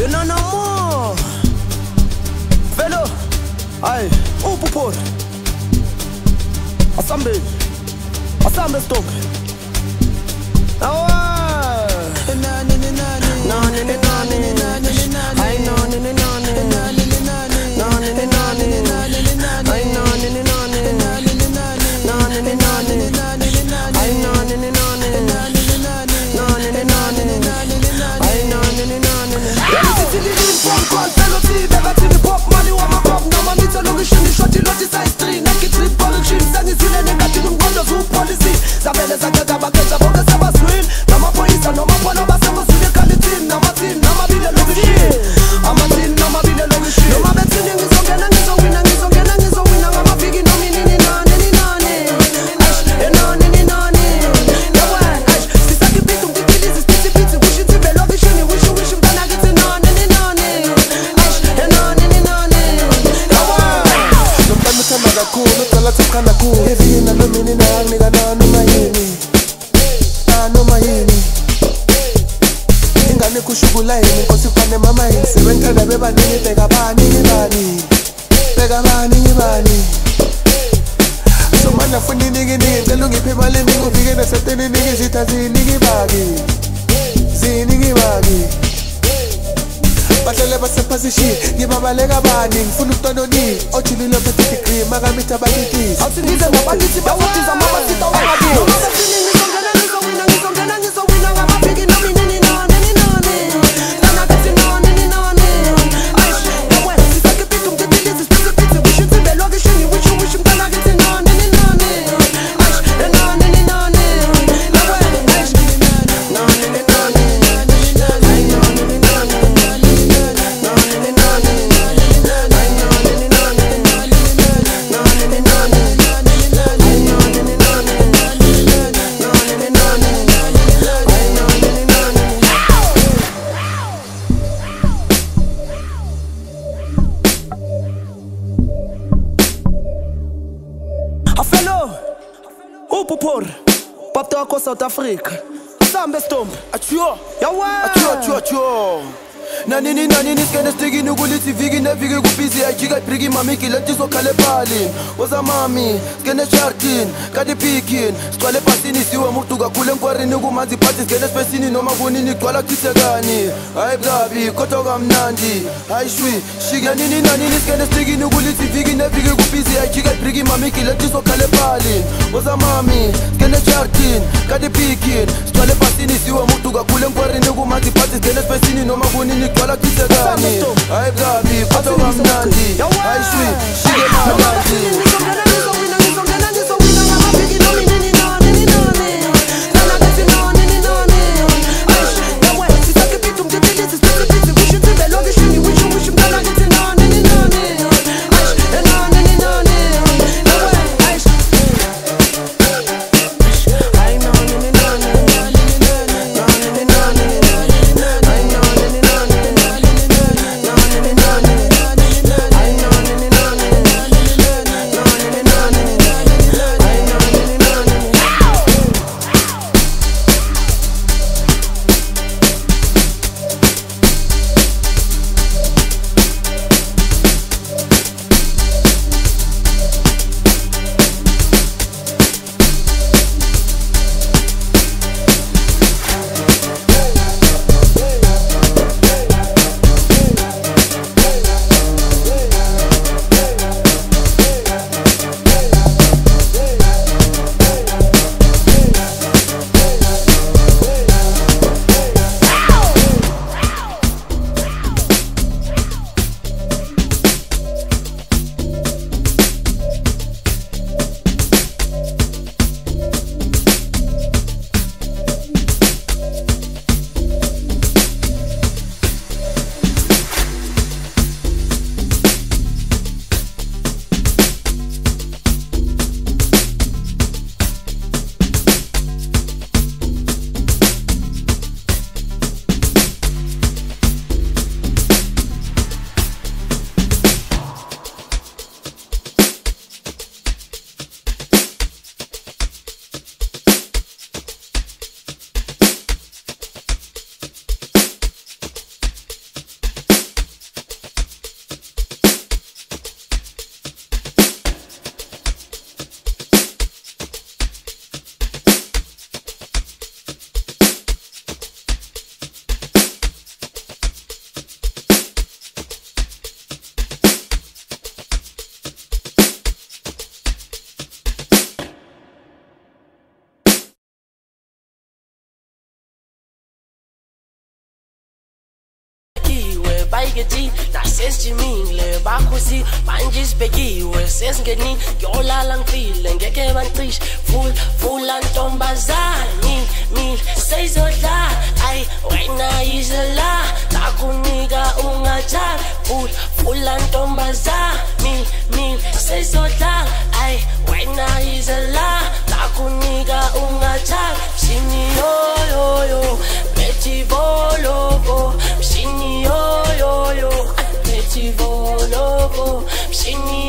No, no more. Velo. Aye. Upupor. Asambe. Asambe stop. Kushugulaini nkosifane mama yini sebengithanda bebaningi bheka bani somana funa iningi ngicela ungiphe imali eningi ufike naseteni iningi zitha ziningi baki bahlele basephasishini ngibabaleka bani ngifuna ukutononi ojulile ophethe degree makamithi abakitisi awuthi ngize nabakithi bafuthiza amabasita wangakini Upupor, papta wako South Africa. Asambe stomp. Achio. Yawa. Achio. Nanini skene stigi nugulithi viki neviki kubhizi ajika briki mami kileti sokhale pali. Oza mami skene chartin kadi pikin siqale pasini siwe muntu kakhulu enkwarini kumanzi phathi skene spesini noma kunini gcwala kuthithekani. Hayi kabi kodwa kamnandi. Hayi shwi shike nanini skene stigi nugulithi viki neviki kubhizi ajika briki mami kileti sokhale pali. Oza mami skene chartin kadi pikin siqale pasini siwe muntu kakhulu enkwarini kumanzi phathi skene spesini noma kunini Nigwala kitegani, hayi kabi, kodwa kamnandi. Hayi shwi, shike mnandi. Haygeti, nasesijimile bakhusi manje sibhekiwe sesingeni yolala ngifile ngeke bantrish full antombazani mi seyizodla ay wena izela takunika ungathanda full antombazani mi seyizodla ay wena izela takunika ungathanda mshini yo Betty Volovo mshini yo Betty Volovo mshini